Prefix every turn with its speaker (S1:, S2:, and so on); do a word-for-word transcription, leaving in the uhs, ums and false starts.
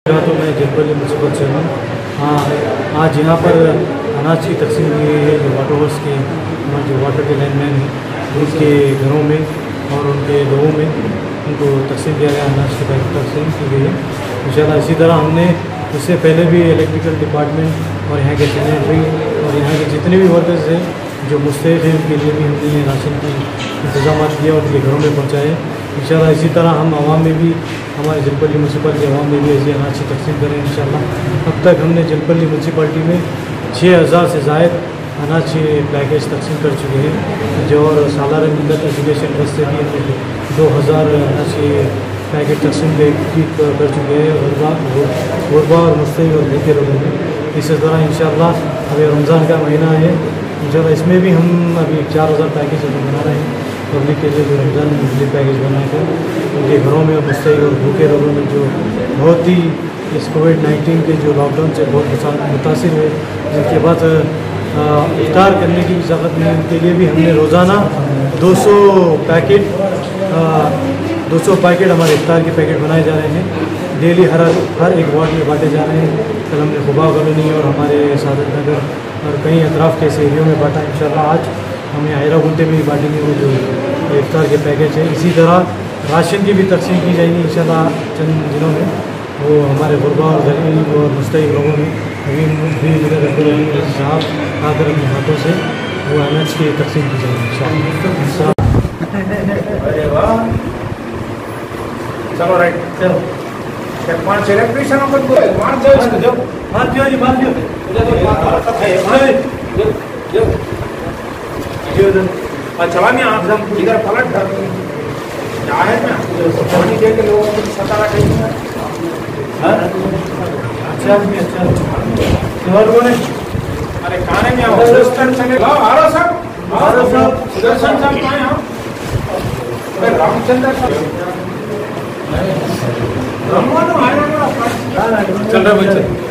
S1: तो मैं जनपली municipal chairman. हाँ, आज यहाँ पर अनाज की तकसीम की गई है। जो वाटर वर्क्स के जो वाटर के लाइनमैन हैं उनके घरों में और उनके लोगों में उनको तकसीम किया गया, अनाज की पैकेट तकसीम की गई है इंशाल्लाह। इसी तरह हमने इससे पहले भी इलेक्ट्रिकल डिपार्टमेंट और यहाँ के सैनिटरी और यहाँ के जितने भी वर्कर्स हैं जो मुस्तैद हैं उनके लिए भी हमने ये राशन की इंतजाम किया और उनके घरों में पहुँचाए इंशाल्लाह। इसी तरह हम आवाम में भी, हमारे जनपली म्यूनसिपल के आवाम में भी ऐसे अनाज की तकसीम करें इंशाल्लाह। अब तक हमने जनपली म्यूनसिपलिटी में छः हज़ार से ज़ायद अनाज के पैकेज तकसीम कर चुके हैं। जो और सालार मिलत एजुकेशन ट्रस्ट से भी हमने दो हज़ार अनाज के पैकेट तकसीम भी कर चुके हैं गुरबा गुरबा और मुस्तैद और भूखे लोगों में। इसी तरह इंशाल्लाह अभी रमज़ान का महीना है इंशाल्लाह, इसमें भी हम अभी चार हज़ार पैकेज अभी बना रहे हैं पब्लिक के लिए, जो रमज़ान में बिजली पैकेज बनाकर उनके घरों में मुस्तैद और भूखे लोगों में जो बहुत ही इस कोविड नाइन्टीन के जो लॉकडाउन से बहुत मुतासिर हुए, जिनके बाद इफ्तार करने की इजाज़त नहीं, उनके लिए भी हमने रोज़ाना दो सौ पैकेट दो सौ पैकेट हमारे इफ्तार के पैकेट बनाए जा रहे हैं। डेली हर हर एक वार्ड में बांटे जा रहे हैं। कल हमने खुबा कॉलोनी और हमारे सादत नगर और कई अतराफ़ के ऐसे एरियो में बांटा इंशाल्लाह। आज हमें आयरा गुंटे में भी बांटेंगे वो जो इफ्तार के पैकेज है। इसी तरह राशन की भी तकसीम की जाएगी इंशाल्लाह चंद दिनों में। वो हमारे गुरबा और गरीब और मुस्तैद लोगों में अभी भी मेरे साहब आकर अपने हाथों से वो अनाज की तकसीम की जाएगी इंशाल्लाह।
S2: चलो राइट, चलो पाँच इलेक्ट्रिशियन को पाँच जाओ जब
S1: बात क्यों जी बात क्यों
S2: चला नहीं आप इधर पलट है ना पानी दे के लोगों को सता रखेंगे।
S1: अच्छा अच्छा और कौन है?
S2: अरे खाने में आओ सुदर्शन चले लाओ आरो साहब आरो साहब सुदर्शन साहब कहाँ हैं? अरे रामचंद्र साहब चल रहा बच्चा।